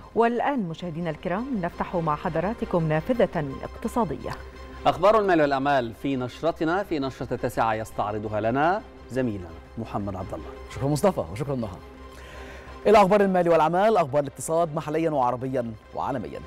والآن مشاهدينا الكرام نفتح مع حضراتكم نافذة اقتصادية. أخبار المال والأعمال في نشرتنا، في نشرة 9 يستعرضها لنا زميلنا محمد عبد الله. شكرا مصطفى وشكرا نهى. إلى أخبار المال والأعمال، أخبار الاقتصاد محليا وعربيا وعالميا.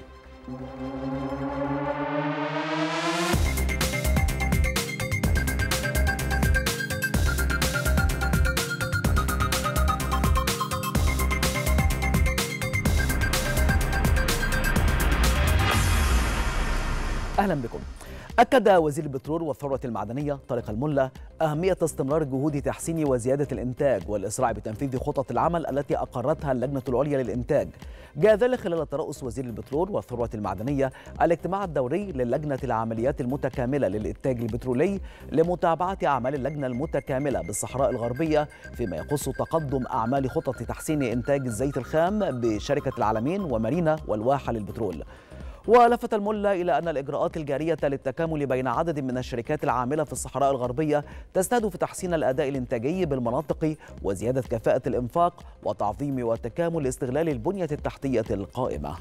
أهلا بكم. أكد وزير البترول والثروة المعدنية طارق الملا أهمية استمرار جهود تحسين وزيادة الإنتاج والإسراع بتنفيذ خطط العمل التي أقرتها اللجنة العليا للإنتاج. جاء ذلك خلال ترأس وزير البترول والثروة المعدنية الاجتماع الدوري للجنة العمليات المتكاملة للإنتاج البترولي لمتابعة أعمال اللجنة المتكاملة بالصحراء الغربية فيما يخص تقدم أعمال خطط تحسين إنتاج الزيت الخام بشركة العالمين ومارينا والواحة للبترول. ولفت الملا إلى أن الإجراءات الجارية للتكامل بين عدد من الشركات العاملة في الصحراء الغربية تستهدف تحسين الأداء الإنتاجي بالمناطق وزيادة كفاءة الإنفاق وتعظيم وتكامل استغلال البنية التحتية القائمة.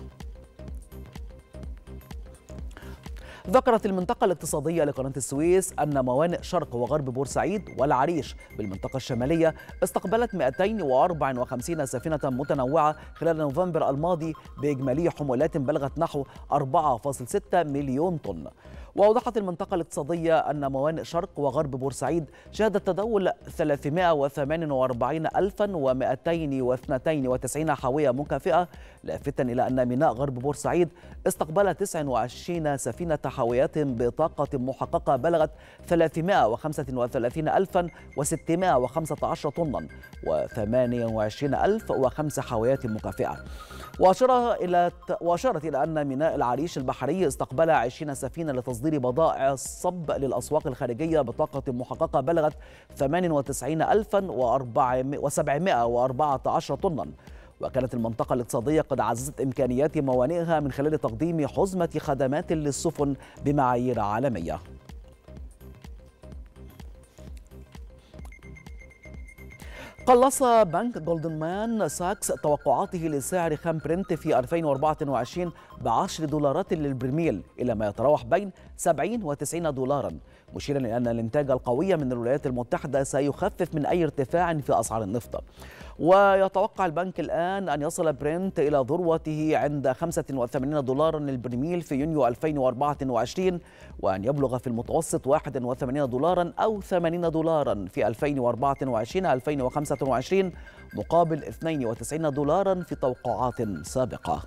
ذكرت المنطقة الاقتصادية لقناة السويس أن موانئ شرق وغرب بورسعيد والعريش بالمنطقة الشمالية استقبلت 254 سفينة متنوعة خلال نوفمبر الماضي بإجمالي حمولات بلغت نحو 4.6 مليون طن. وأوضحت المنطقة الاقتصادية أن موانئ شرق وغرب بورسعيد شهدت تداول 348,292 حاوية مكافئة، لافتا إلى أن ميناء غرب بورسعيد استقبل 29 سفينة حاويات بطاقة محققة بلغت 335,615 طنا و28,005 حاويات مكافئة. وأشارت إلى أن ميناء العريش البحري استقبل 20 سفينة لتصدير بضائع الصب للأسواق الخارجية بطاقة محققة بلغت 98,714 طنا. وكانت المنطقة الاقتصادية قد عززت إمكانيات موانئها من خلال تقديم حزمة خدمات للسفن بمعايير عالمية. قلص بنك جولدمان ساكس توقعاته لسعر خام برنت في 2024 ب$10 للبرميل إلى ما يتراوح بين 70 و90 دولارا، مشيرا إلى أن الإنتاج القوي من الولايات المتحدة سيخفف من أي ارتفاع في أسعار النفط. ويتوقع البنك الآن أن يصل برنت إلى ذروته عند 85 دولارا للبرميل في يونيو 2024، وأن يبلغ في المتوسط 81 دولارا أو 80 دولارا في 2024-2025 مقابل 92 دولارا في توقعات سابقة.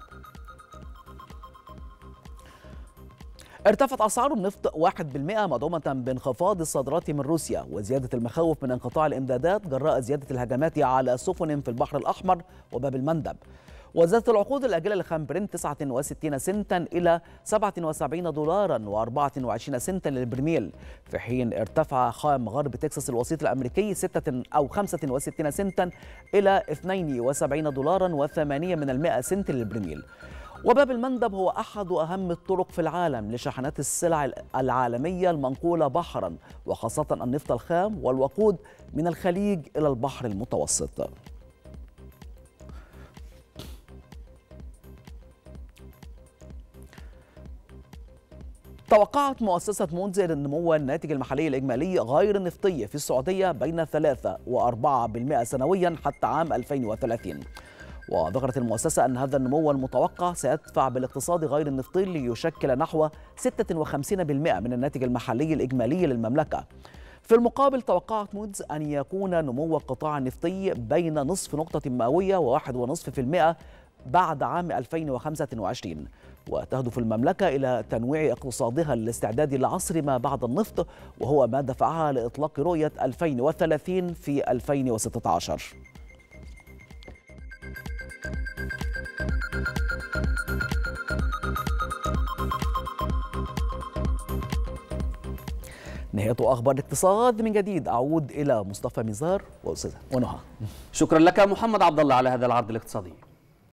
ارتفعت أسعار النفط 1% مدعومة بانخفاض الصادرات من روسيا وزيادة المخاوف من انقطاع الإمدادات جراء زيادة الهجمات على سفن في البحر الأحمر وباب المندب. وزادت العقود الآجلة لخام برنت 69 سنتا إلى 77 دولارا و24 سنتا للبرميل، في حين ارتفع خام غرب تكساس الوسيط الأمريكي 65 سنتا إلى 72 دولارا و8 سنت للبرميل. وباب المندب هو أحد أهم الطرق في العالم لشحنات السلع العالمية المنقولة بحرا، وخاصة النفط الخام والوقود من الخليج إلى البحر المتوسط. توقعت مؤسسة مونز نمو الناتج المحلي الإجمالي غير النفطي في السعودية بين 3 و4% سنويا حتى عام 2030. وذكرت المؤسسة أن هذا النمو المتوقع سيدفع بالاقتصاد غير النفطي ليشكل نحو 56% من الناتج المحلي الإجمالي للمملكة. في المقابل توقعت مودز أن يكون نمو القطاع النفطي بين نصف نقطة مئوية و1.5% بعد عام 2025. وتهدف المملكة إلى تنويع اقتصادها للاستعداد لعصر ما بعد النفط، وهو ما دفعها لإطلاق رؤية 2030 في 2016. نهاية أخبار الاقتصاد. من جديد أعود إلى مصطفى ميزار ونهى. شكرا لك محمد عبد الله على هذا العرض الاقتصادي.